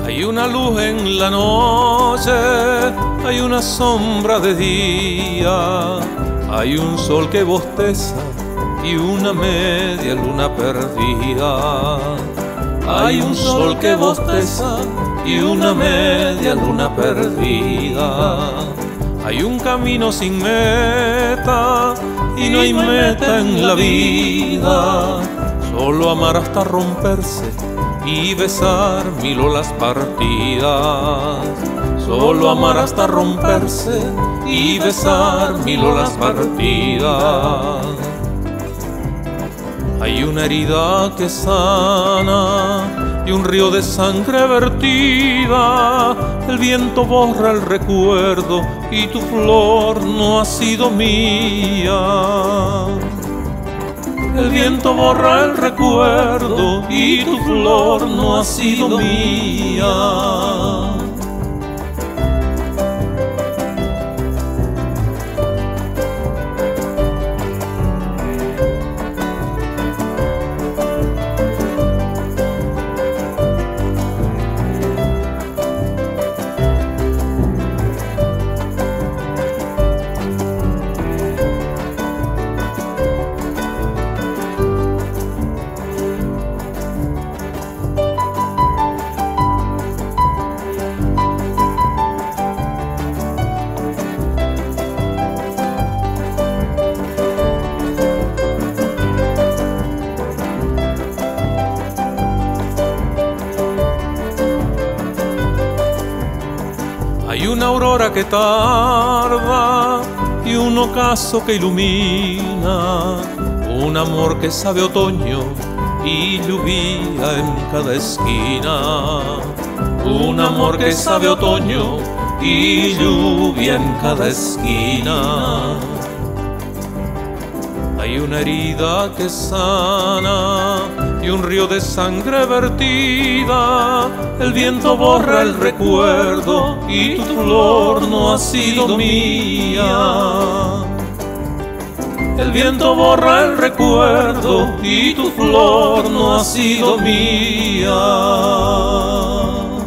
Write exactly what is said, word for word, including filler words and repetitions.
Hay una luz en la noche, hay una sombra de día, hay un sol que bosteza y una media luna perdida. Hay un sol que bosteza y una media luna perdida. Hay un camino sin meta y no hay meta en la vida. Solo amar hasta romperse y besar mil olas partidas. Solo amar hasta romperse y besar mil olas partidas. Hay una herida que sana y un río de sangre vertida. El viento borra el recuerdo y tu flor no ha sido mía. El viento borra el recuerdo y tu flor no ha sido mía. Hay una aurora que tarda y un ocaso que ilumina, un amor que sabe otoño y lluvia en cada esquina. Un amor que sabe otoño y lluvia en cada esquina. Hay una herida que sana y un río de sangre vertida. El viento borra el recuerdo y tu flor no ha sido mía. El viento borra el recuerdo y tu flor no ha sido mía.